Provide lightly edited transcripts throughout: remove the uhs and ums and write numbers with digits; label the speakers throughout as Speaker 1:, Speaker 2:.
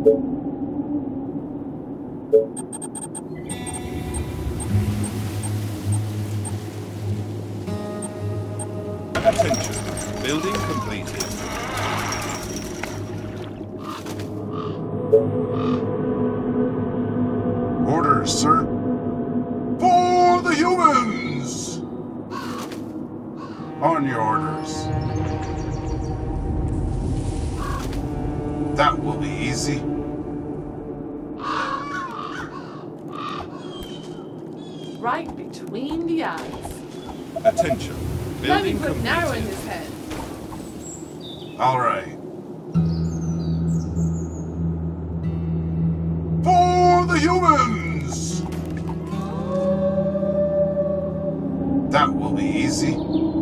Speaker 1: Attention. Building completed.
Speaker 2: Orders, sir. For the humans! On your orders. That will be easy.
Speaker 3: Right between the eyes.
Speaker 1: Attention.
Speaker 3: Let me
Speaker 1: Building
Speaker 3: put an arrow in
Speaker 1: completed.
Speaker 3: his head.
Speaker 2: All right. For the humans! That will be easy.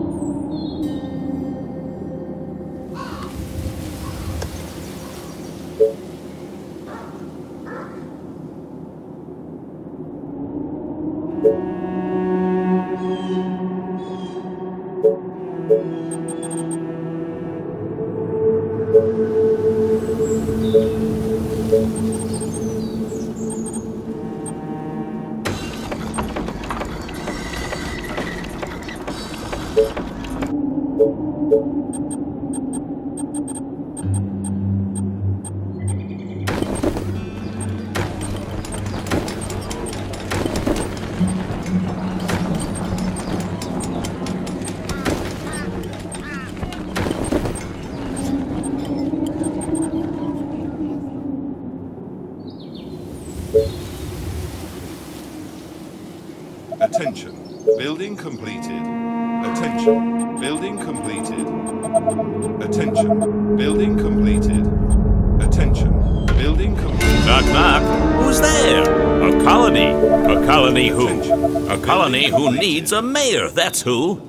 Speaker 1: Attention. Building completed. Attention. Building completed. Attention. Building completed. Attention. Building completed.
Speaker 4: Knock, knock. Who's there? A colony. A colony who?
Speaker 1: Attention.
Speaker 4: A colony who needs a mayor, that's who.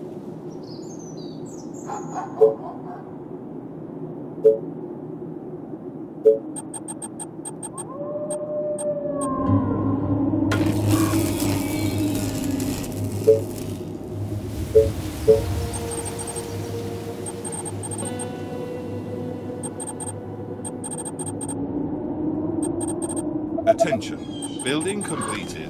Speaker 1: Attention. Building completed.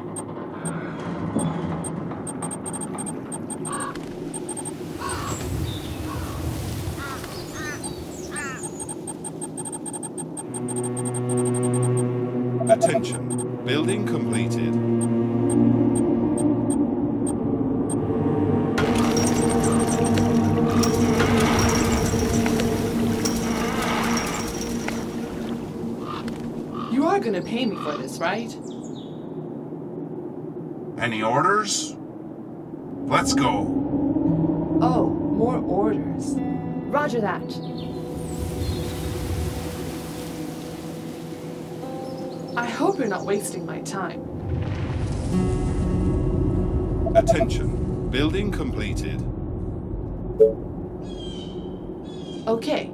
Speaker 1: Attention. Building completed.
Speaker 3: You are gonna pay me for this, right?
Speaker 2: Any orders? Let's go.
Speaker 3: Oh, more orders.
Speaker 5: Roger that.
Speaker 3: I hope you're not wasting my time.
Speaker 1: Attention. Building completed.
Speaker 3: Okay.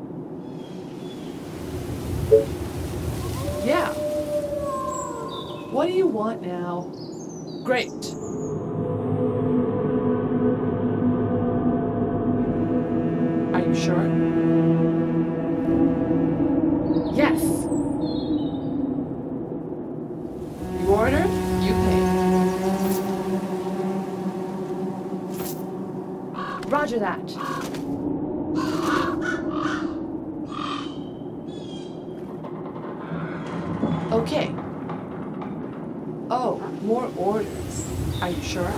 Speaker 3: Yeah. What do you want now? Great. Are you sure? Yes. You order, you pay.
Speaker 5: Roger that.
Speaker 3: Okay. Oh, more orders. Are you sure?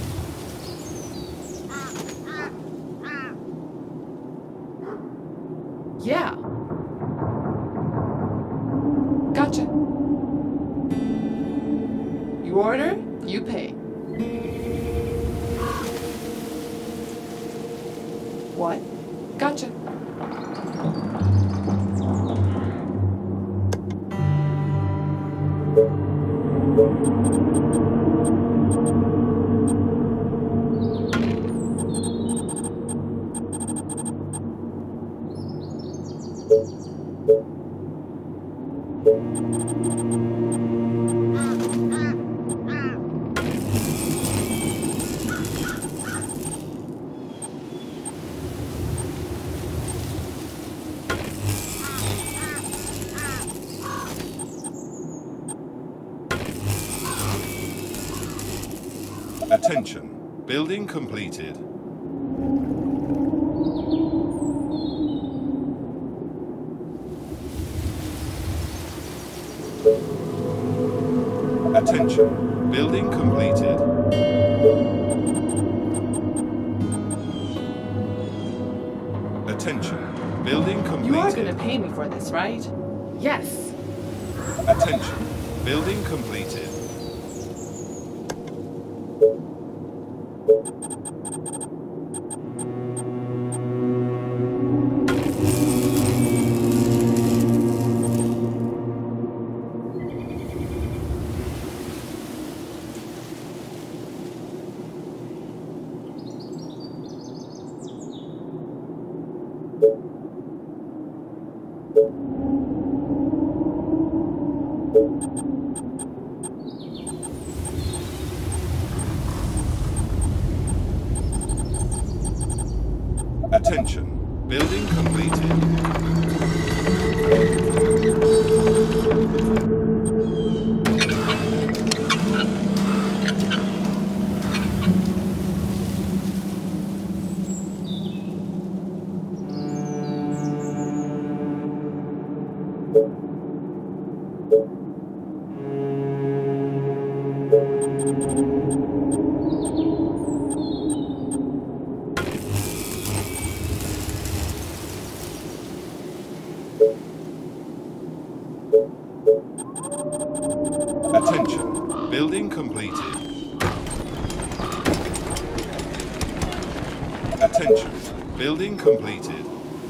Speaker 3: Yeah. Gotcha. You order, you pay. What? Gotcha.
Speaker 1: Attention. Building completed. Attention. Building completed. Attention. Building completed.
Speaker 3: You are gonna pay me for this, right?
Speaker 5: Yes.
Speaker 1: Attention. Building completed. Attention. Building completed. Attention. Building completed. Attention. Building completed.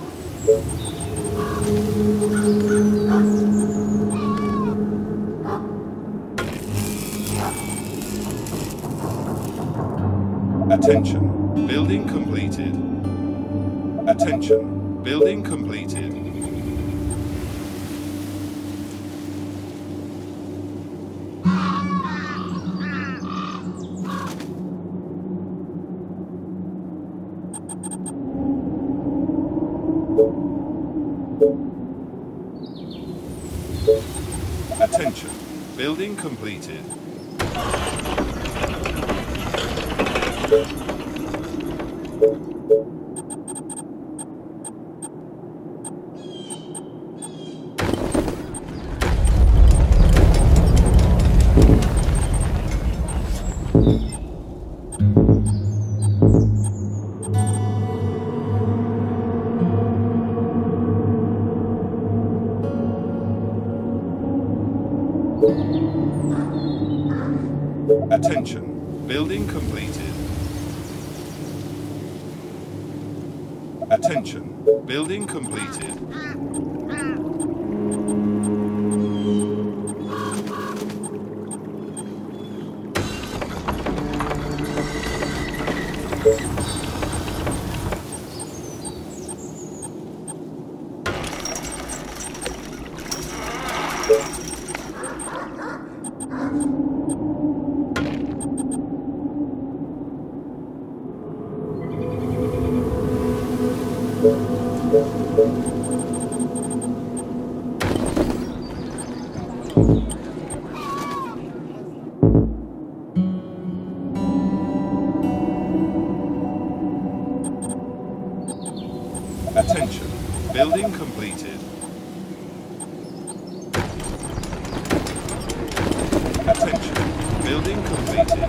Speaker 1: Attention. Building completed. Attention. Building completed. Attention. Building completed. Attention. Building completed. Attention. Building completed. Attention. Building completed. Attention. Building completed.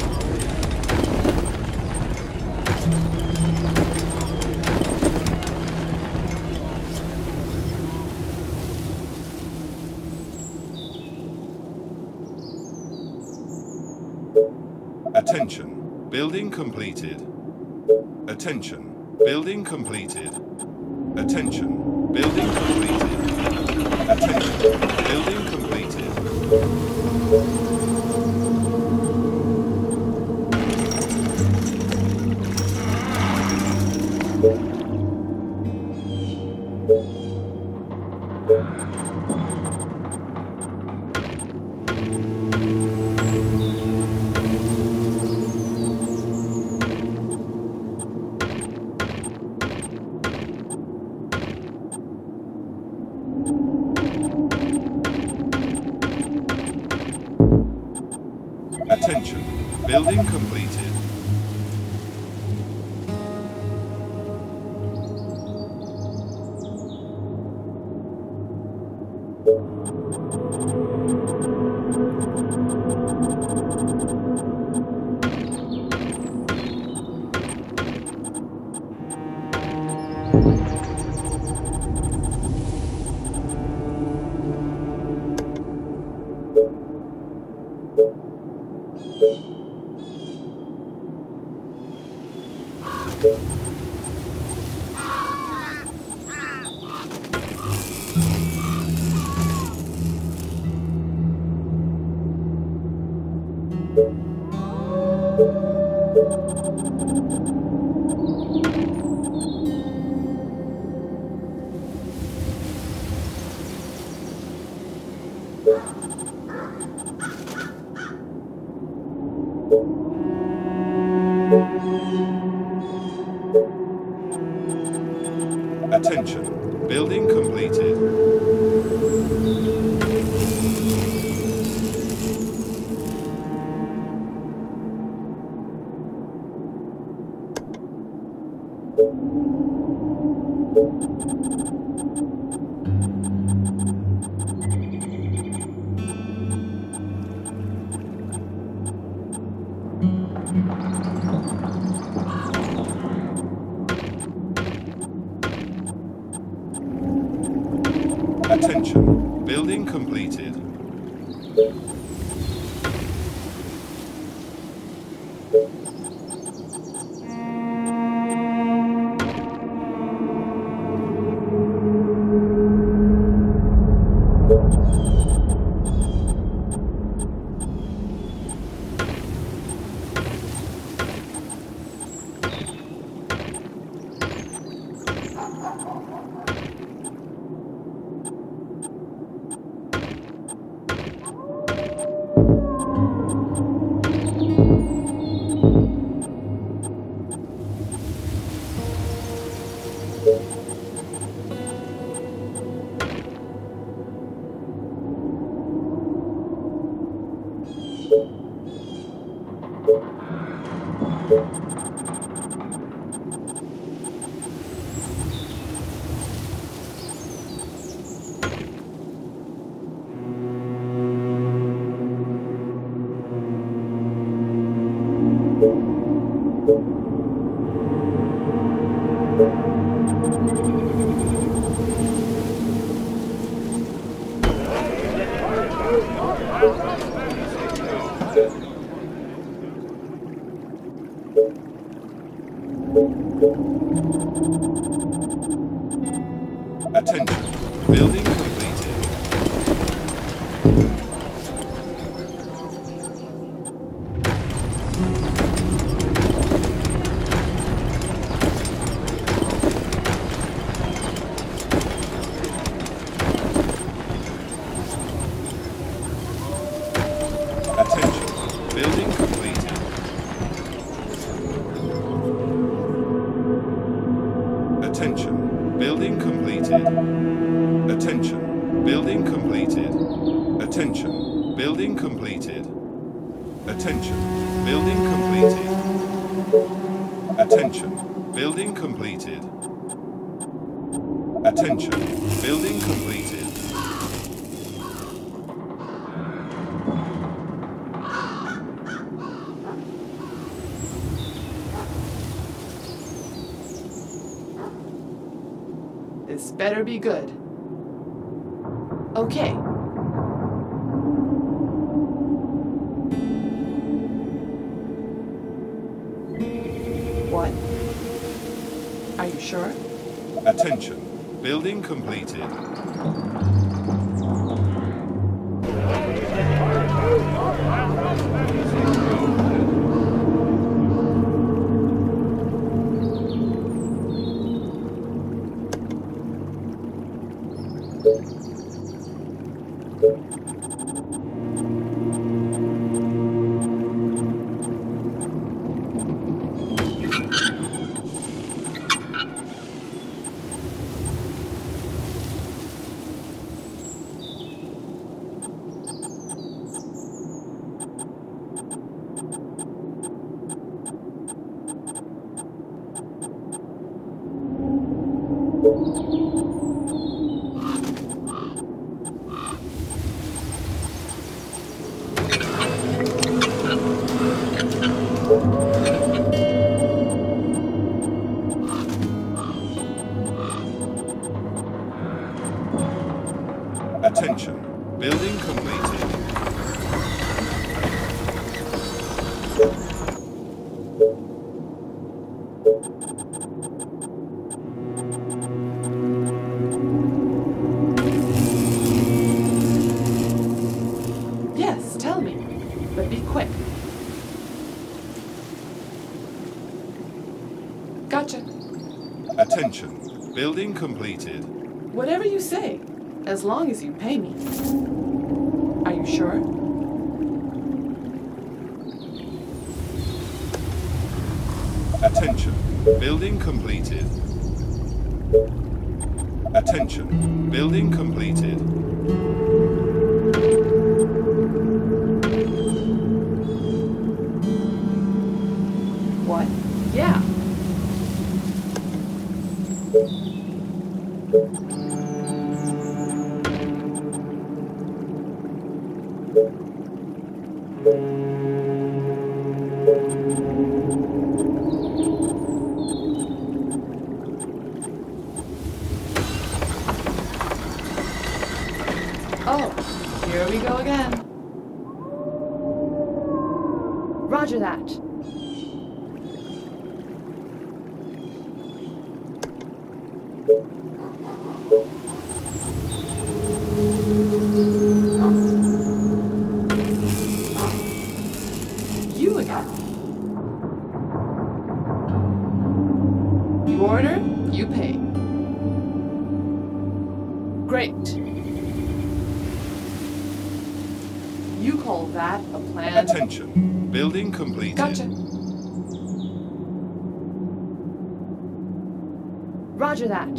Speaker 1: Attention. Building completed. Attention. Building completed. Attention. Building completed. Attention. Building completed. Building completed. Attention, building completed. Attention, building completed. Attention, building completed. Attention, building completed. Attention, building completed. Attention, building completed. Attention, building completed. Attention, building completed. Attention, building completed. Attention, building completed.
Speaker 3: This better be good. Okay. What? Are you sure?
Speaker 1: Attention, building completed. Attention. Building completed.
Speaker 3: Yes, tell me. But be quick. Gotcha.
Speaker 1: Attention. Building completed.
Speaker 3: Whatever you say, as long as you pay me. Are you sure?
Speaker 1: Attention. Building completed. Attention. Building completed.
Speaker 3: What? Yeah. Oh, here we go again.
Speaker 5: Roger that.
Speaker 3: You again. You order, you pay. Great. You call that a plan?
Speaker 1: Attention. Building completed.
Speaker 3: Gotcha.
Speaker 5: Roger that.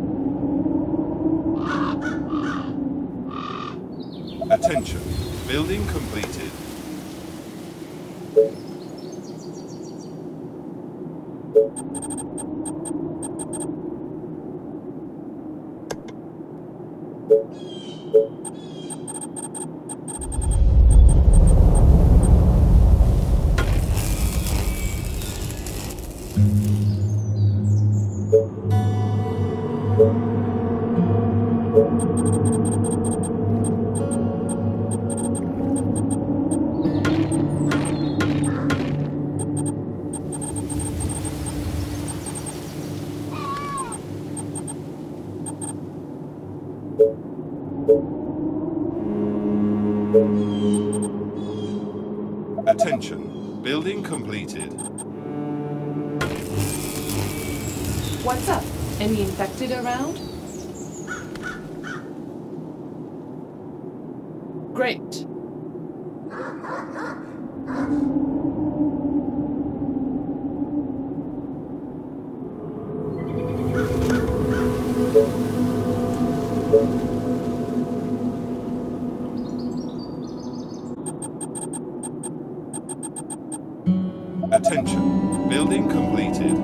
Speaker 1: Attention. Building completed. Attention. Building completed.
Speaker 3: What's up? Any infected around? Great.
Speaker 1: Attention. Building completed.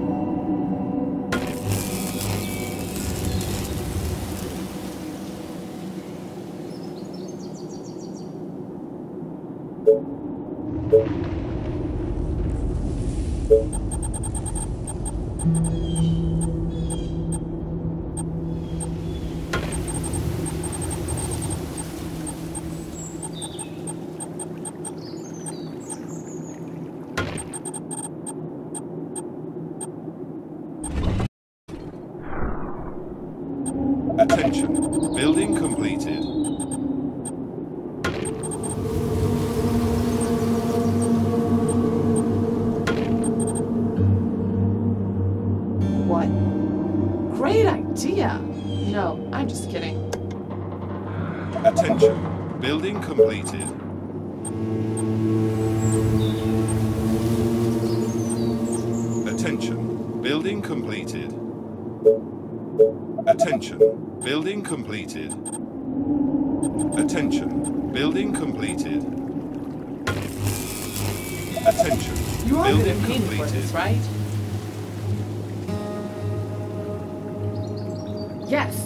Speaker 1: Attention. Building completed.
Speaker 3: What? Great idea. No, I'm just kidding.
Speaker 1: Attention. Building completed. Attention. Building completed. Attention. Building completed. Attention. Building completed. Attention.
Speaker 3: You are
Speaker 1: Building
Speaker 3: gonna pay me for
Speaker 1: completed.
Speaker 3: this, right?
Speaker 5: Yes.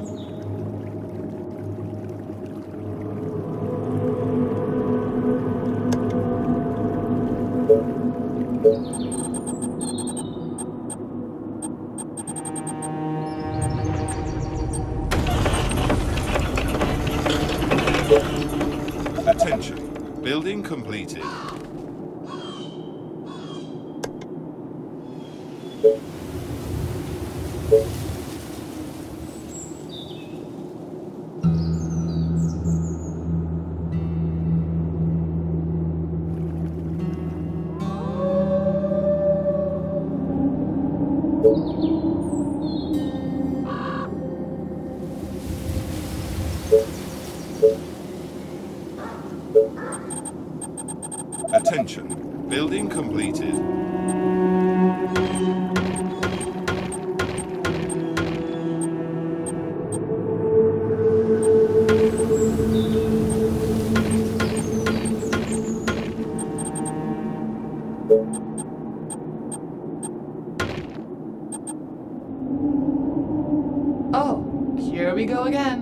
Speaker 1: Attention. Building completed. Attention. Building completed.
Speaker 3: Oh, here we go again.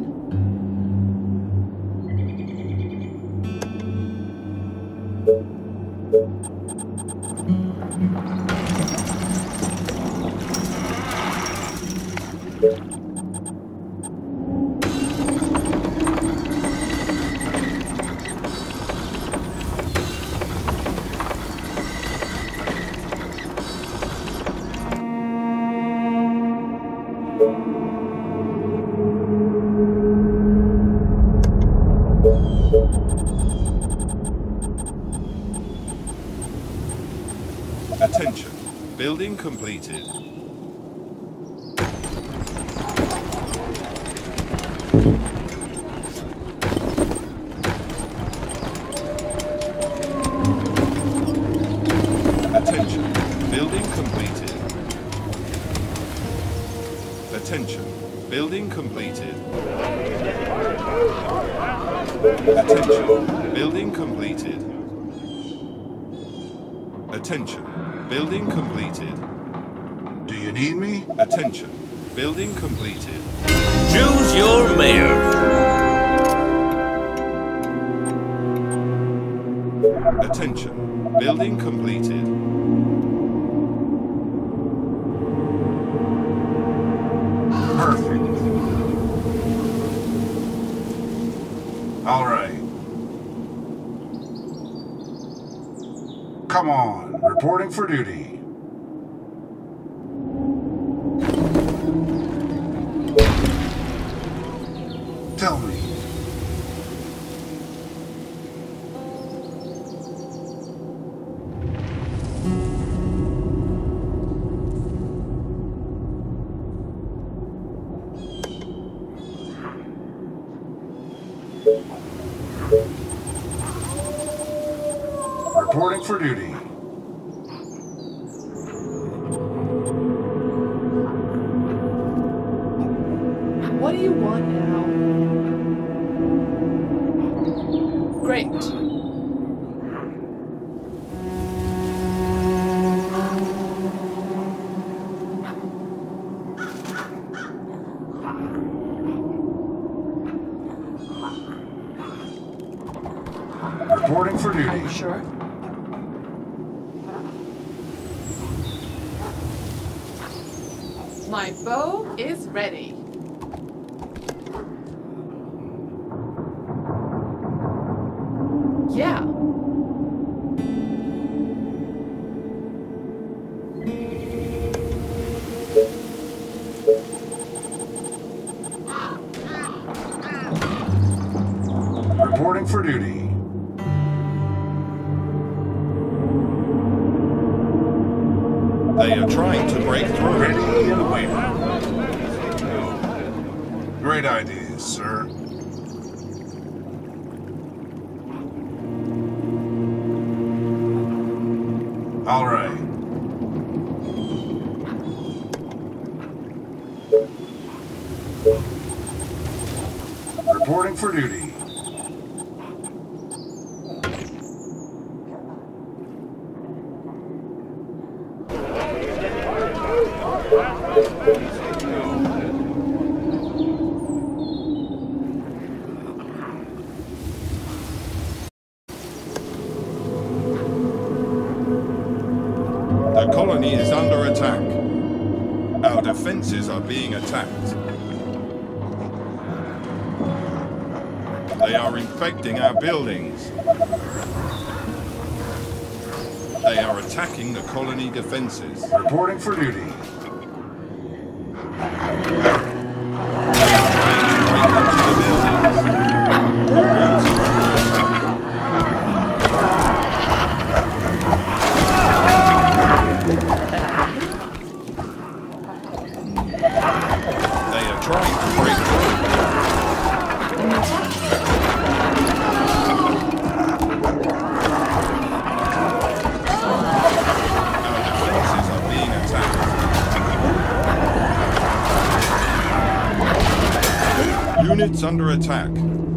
Speaker 1: Attention. Building completed. Attention. Building completed. Attention. Building completed. Attention. Building completed. Attention. Building completed.
Speaker 2: Do you need me?
Speaker 1: Attention. Building completed.
Speaker 4: Choose your mayor.
Speaker 1: Attention. Building completed.
Speaker 2: Perfect. All right. Come on, reporting for duty. Tell me. Reporting for duty.
Speaker 3: What do you want now? Great.
Speaker 2: Reporting for
Speaker 3: Are you
Speaker 2: duty.
Speaker 3: sure? My bow is ready. Yeah.
Speaker 2: Reporting for duty.
Speaker 1: They are trying to break through.
Speaker 2: Ready and waiting. Great ideas, sir. All right. Reporting for duty.
Speaker 1: are being attacked. They are infecting our buildings. They are attacking the colony defenses.
Speaker 2: Reporting for duty.
Speaker 1: They are trying to break into the buildings. Roads are under attack. They are trying to break through. Our defenses are being attacked. Units under attack.